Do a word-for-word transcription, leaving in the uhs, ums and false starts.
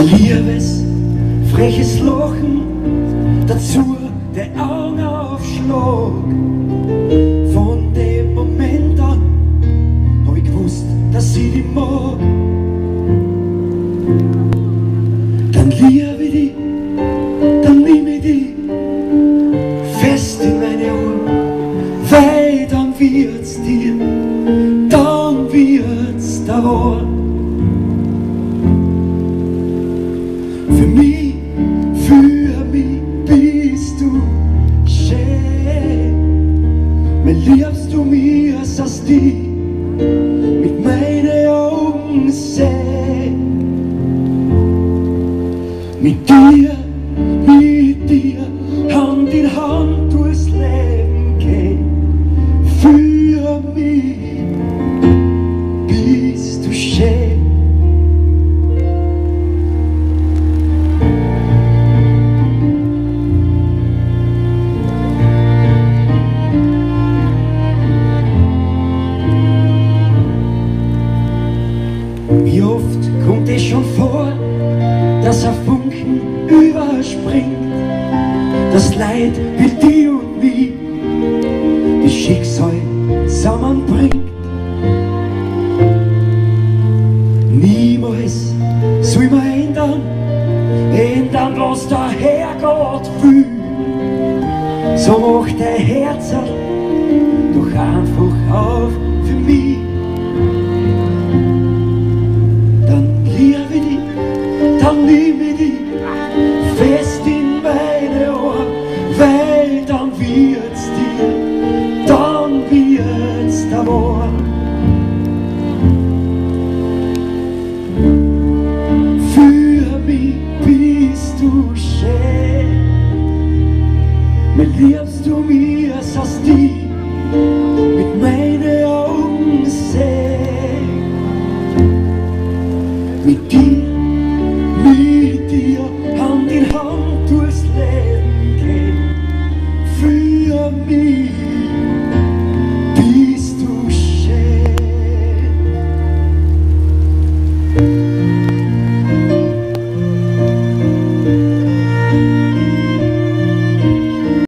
liebes, freches Lachen, dazu der Augenaufschlag. Von dem Moment an hab ich gewusst, dass ich dich mag. Dann liebe ich dich, dann nehme ich dich fest in meine Arme, weil dann wird's dir, dann wird's da wahr. Für mich, für mich bist du schön, mein liebst du mir, dass die mit meinen Augen sehen. Mit dir, mit dir, Hand in Hand durchs Leben gehen. Für mich bist du schön. Wie oft kommt es schon vor, dass ein Funken überspringt, das Leid mit dir und mich, das Schicksal zusammenbringt. Niemals soll man ändern, ändern, was der Herrgott will. So macht dein Herz doch einfach auf für mich. Dann nehme ich dich fest in meine Ohren, weil dann wird's dir, dann wird's da wahr. Für mich bist du schön, mein liebst du mir, dass die mit meinen Augen sehen. Mit dir, mit dir, Hand in Hand